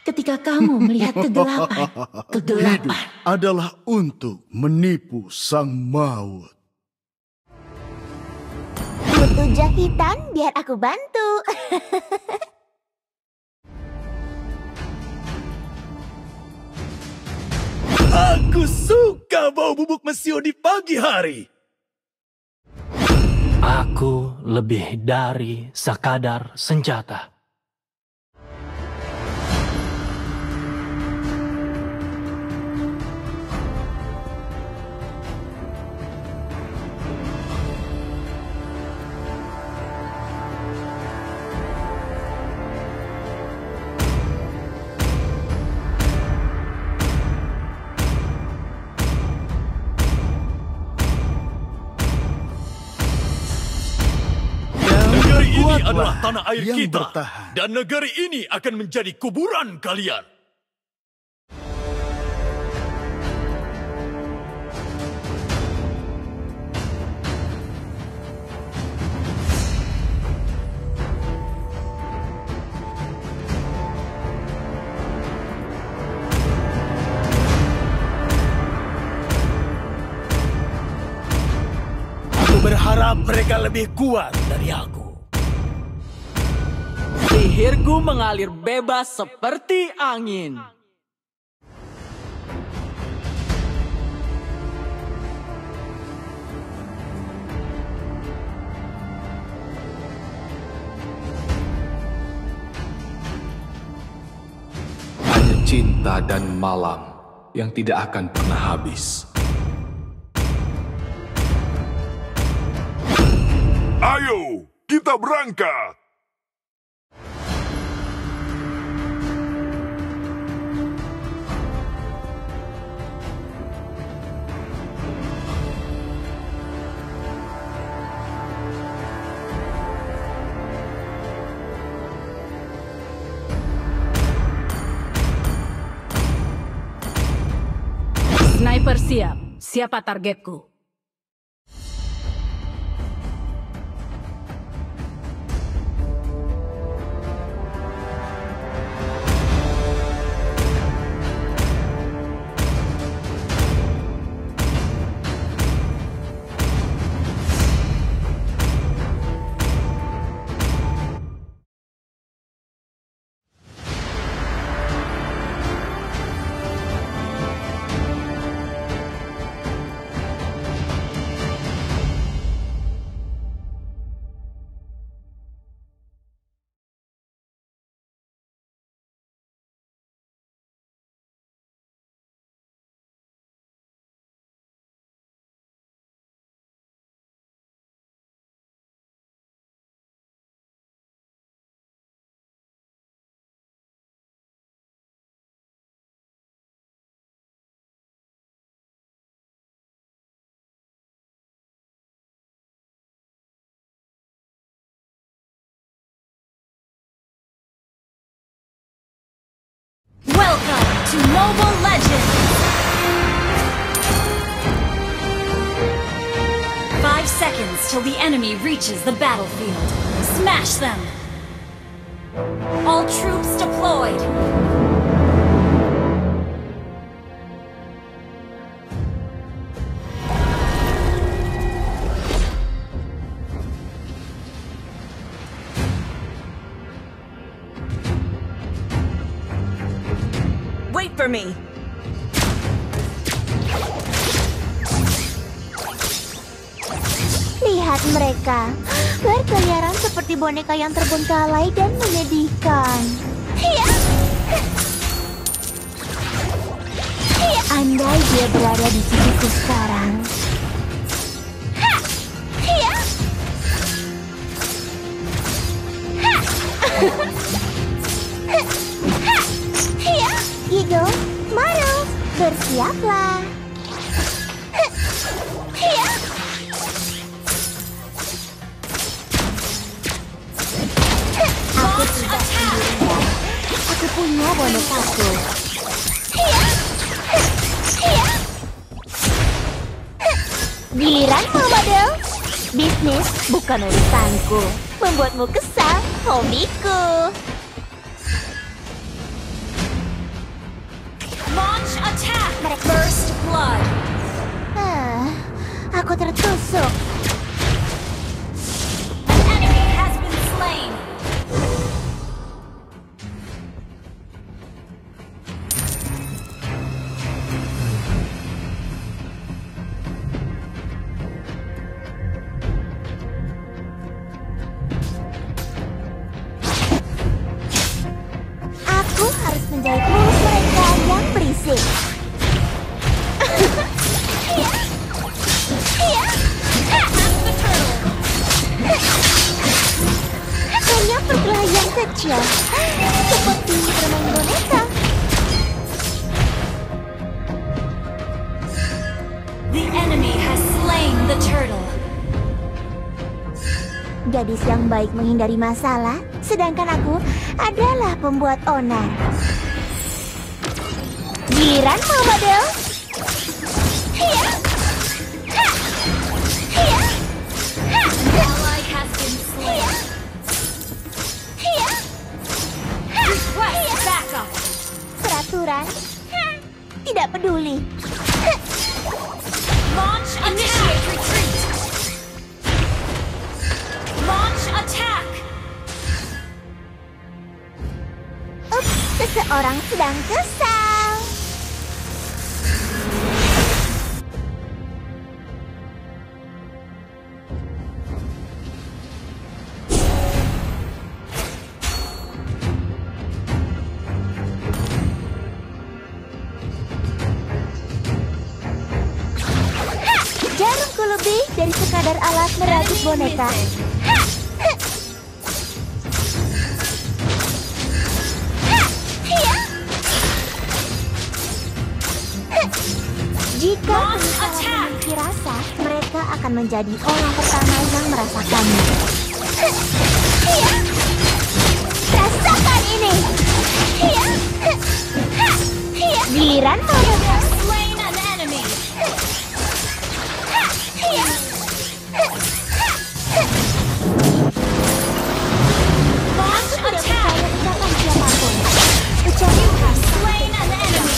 ketika kamu melihat kegelapan. Hidup adalah untuk menipu sang maut. Butuh jahitan biar aku bantu. Aku suka bau bubuk mesio di pagi hari. Aku lebih dari sekadar senjata. Ini adalah tanah air yang kita, bertahan. dan negeri ini akan menjadi kuburan kalian. Aku berharap mereka lebih kuat dari aku. Sihirku mengalir bebas seperti angin. Hanya cinta dan malam yang tidak akan pernah habis. Ayo, kita berangkat! Sniper siap. Siapa targetku? Welcome to Mobile Legends! 5 seconds till the enemy reaches the battlefield. Smash them! All troops deployed! Wait for me! Lihat mereka, berkeliaran seperti boneka yang terbengkalai dan menyedihkan. Hiya! Hiya! Andai dia berada di sisiku sekarang. Ha! Hiya! Ha! Ha! Hiya! Eagle, Maru, bersiaplah. Hiya! Aku tidak sendirian. Aku punya bonekaku. Hiya! Hiya! Giliranmu, model. Bisnis bukan urusanku. Membuatmu kesal, hobiku. mereka. First blood. Aku tertusuk. An enemy has been slain. Aku harus menjahit mulut mereka yang berisik. Hanya perkelahian kecil, seperti bermain boneka. The enemy has slain the turtle. Gadis yang baik menghindari masalah, sedangkan aku adalah pembuat onar. Giliran mau model. Ally has been slain. Request backup. Peraturan? Tidak peduli. Launch initiate retreat. Launch attack. Ups, seseorang sedang kesal. Jarumku lebih dari sekadar alat merakit boneka. Jika masalah memiliki rasa, mereka akan menjadi orang pertama yang merasakannya. Rasakan ini. Giliran mau Slain an enemy. Launch attack. ucapan siapapun. You have slain an enemy.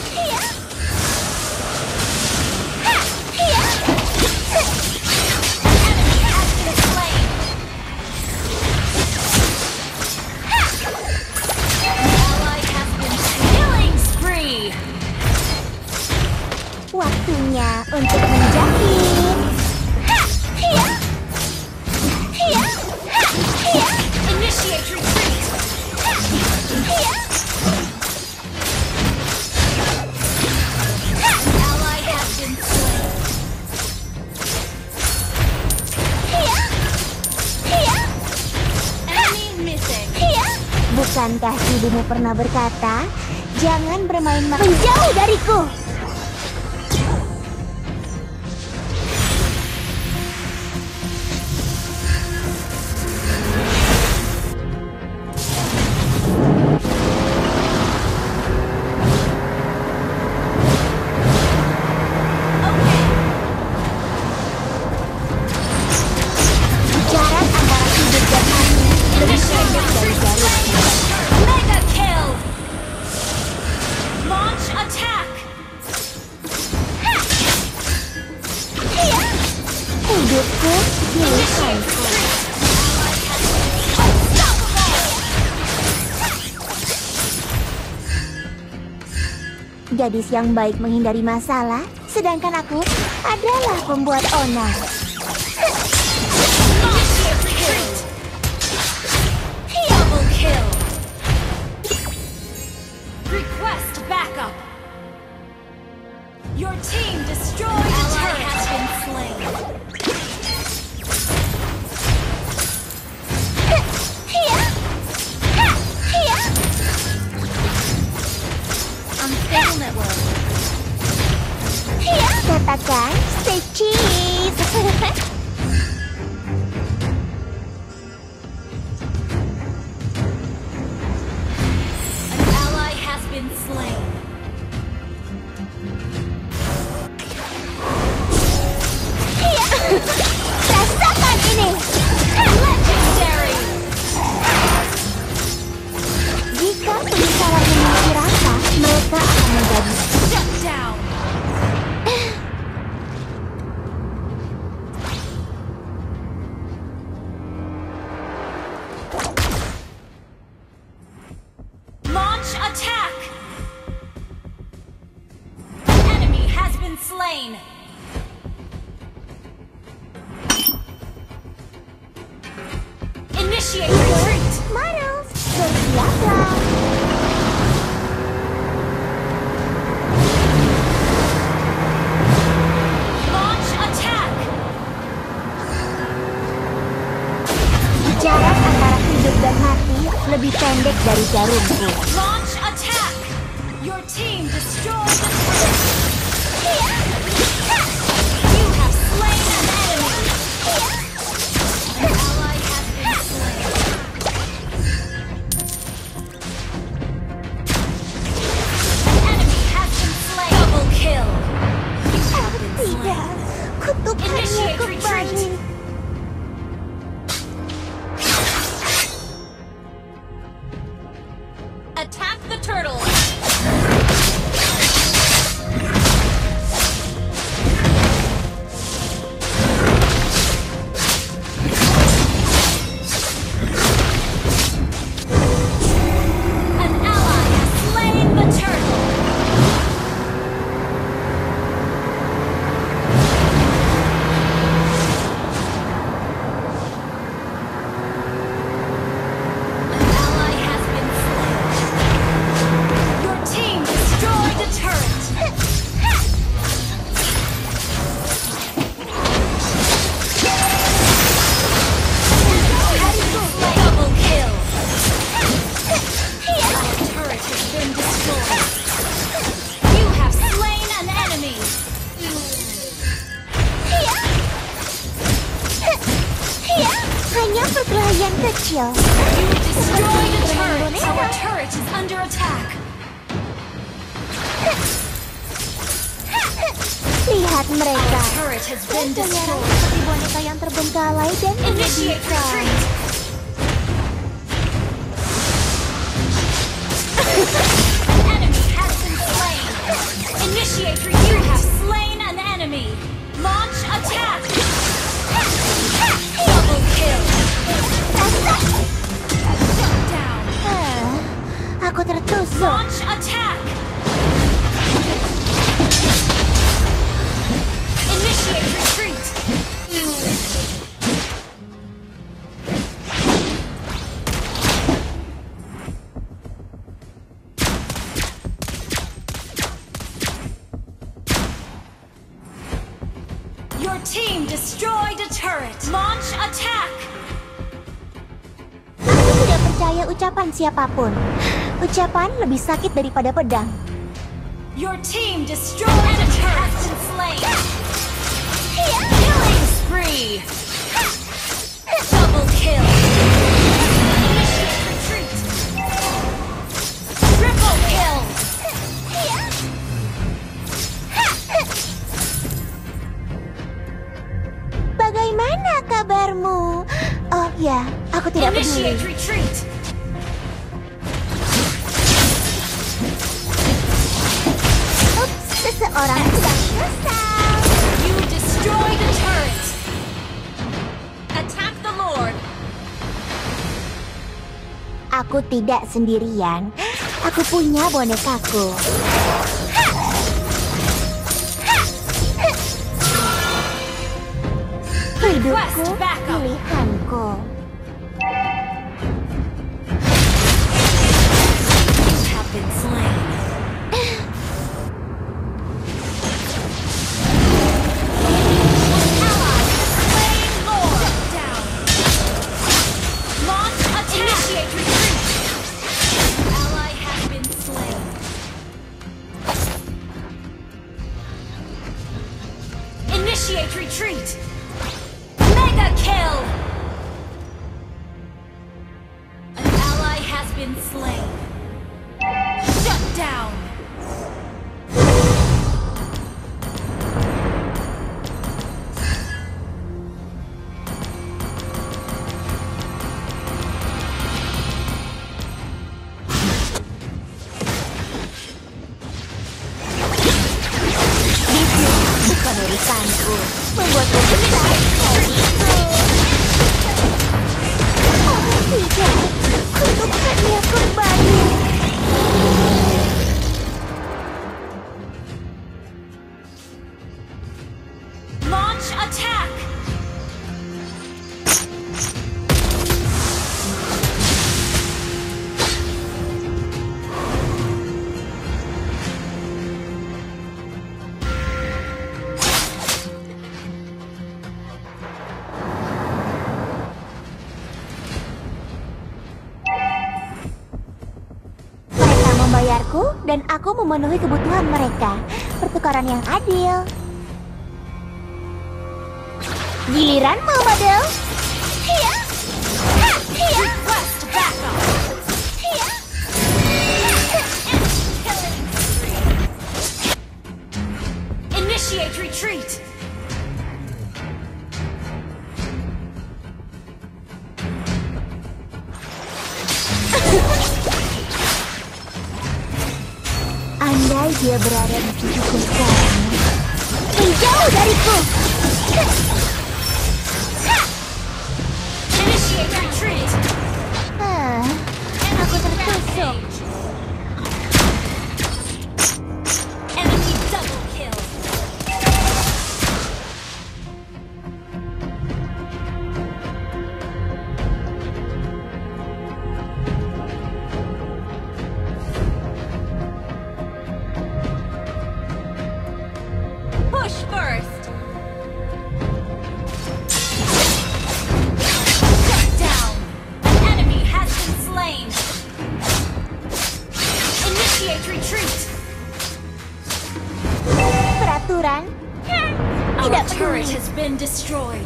Enemy has been slain. Ally has been killing spree. Waktunya untuk menjahit. Initiate retreat. Ally has been slain. Enemy missing. Bukankah ibumu pernah berkata, jangan bermain menjauh dariku? Jarak antara hidup dan mati lebih pendek dari jarum. Mega kill. Launch attack. Hidupku milikku. Gadis yang baik menghindari masalah, sedangkan aku adalah pembuat onar. Initiate retreat. Double kill. Request backup. Your team destroyed a turret. Has been slain. Unstable network. Katakan, stay cheese. An ally has been slain. Rasakan ini. Legendary. Jika penyesalan memiliki rasa, mereka akan menjadi Shut down. Launch attack! An enemy has been slain. Initiate retreat! Marus, bersiaplah. Launch attack! Jarak antara hidup dan mati lebih pendek dari jarumku. Launch attack! Your team destroyed the turret! You have slain an enemy! An ally has been slain. An enemy has been slain. Double kill! You have been Tidak, slain. kutukannya Initiate kembali. Attack the turtle! An ally has slain the turtle! An ally has been slain. Your team destroyed the turret! Double kill! Our turret has been destroyed. You have slain an enemy! Hanya perkelahian kecil. You destroyed a turret! Our turret is under attack! Lihat mereka. Our turret has been Menyerang destroyed! seperti boneka yang terbengkalai dan Initiate menyedihkan. retreat! An enemy has been slain! Initiate retreat! You have slain an enemy! Launch attack! Double kill! Shut down! Aku tertusuk. Launch attack! Initiate retreat! Your team destroyed a turret! Launch attack! Aku tidak percaya ucapan siapapun. Ucapan lebih sakit daripada pedang. Your team destroyed a turret! Has been slain! Killing spree! Double kill! Initiate retreat! Triple kill! Bagaimana kabarmu? Oh ya, aku tidak peduli. Initiate retreat! Ups, seseorang sedang kesal. You destroyed a turret! Attack the Lord! Aku tidak sendirian. Aku punya bonekaku. Hidupku, Request backup. pilihanku. You have been slain. Ally has slain Lord! Down! Launch attack! Initiate retreat! Ally has been slain. Initiate retreat! Mega kill! An ally has been slain. Shut down! Bukan urusanku. Membuatku bayarku dan aku memenuhi kebutuhan mereka. Pertukaran yang adil. Giliranmu, model. Hiya. Ha, hiya. Request backup. Hiya. Initiate retreat. Andai dia berada di sisiku sekarang. Menjauh dariku. Initiate retreat. Aku tertusuk. Enemy double kill. Push first. Shut down. An enemy has been slain. Initiate retreat. Peraturan? Our Tidak turret peduli. has been destroyed.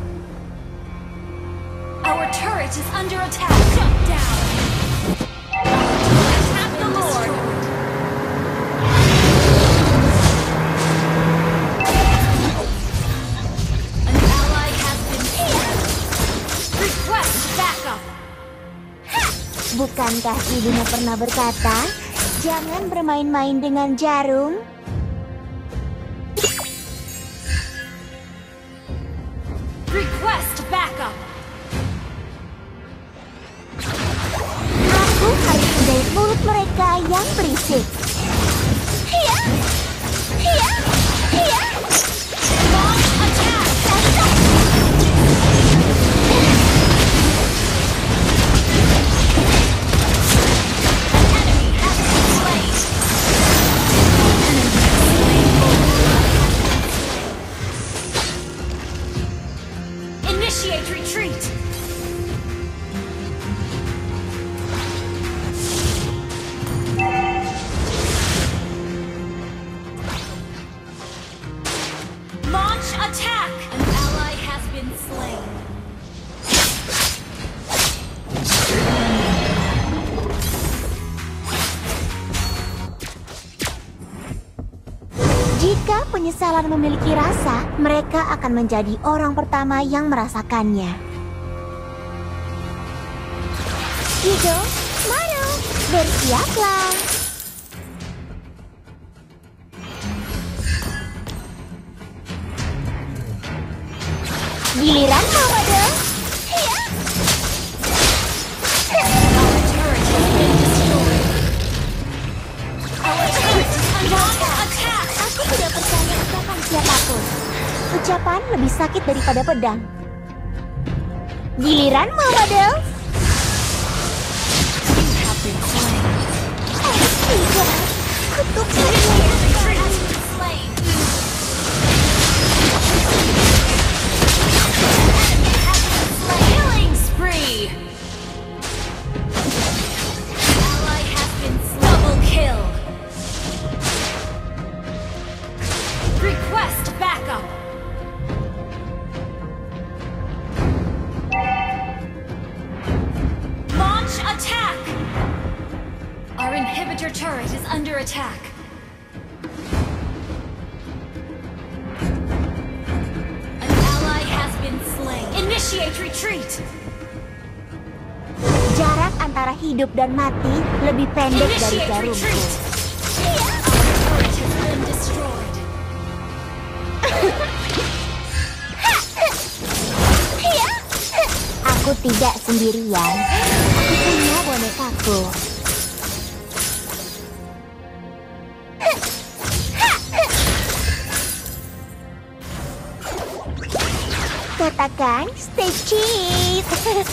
Our turret is under attack. Shut down. Attack the Lord. An ally has been slain. Request backup. Bukankah ibumu pernah berkata, jangan bermain-main dengan jarum? Request backup. Aku harus menjahit mulut mereka yang berisik. Hiya! Hiya! Hiya! Launch attack. Enemy has been slain. Initiate retreat. Launch attack. An ally has been slain. Jika penyesalan memiliki rasa, mereka akan menjadi orang pertama yang merasakannya. Hido, Maru, bersiaplah. Giliranmu, model. Hiya. Our turret has been destroyed. Our turret is under attack. Aku tidak percaya ucapan siapapun. Ucapan lebih sakit daripada pedang. Giliranmu, model. You have been slain. Tidak, kutuk saja. Initiate has been slain. Enemy has been slain. Killing spree. Ally has been slain. Double kill. Request backup. Launch attack. Our inhibitor turret is under attack. An ally has been slain. Initiate retreat. Jarak antara hidup dan mati lebih pendek dari Initiate jarumku. retreat. Our turret has been destroyed. Aku tidak sendirian. Aku punya bonekaku. Katakan stay cheap.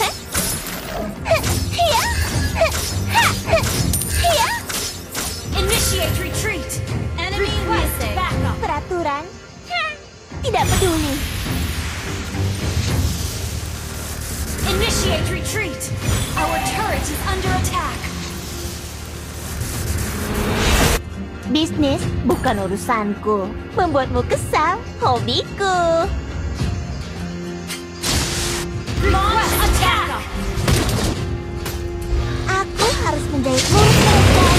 Initiate retreat. Enemy missing. Backup. Peraturan? Tidak peduli. Initiate retreat. Our turret is under attack. Bisnis bukan urusanku. Membuatmu kesal, hobiku. Launch attack! Aku harus menjahit mulut mereka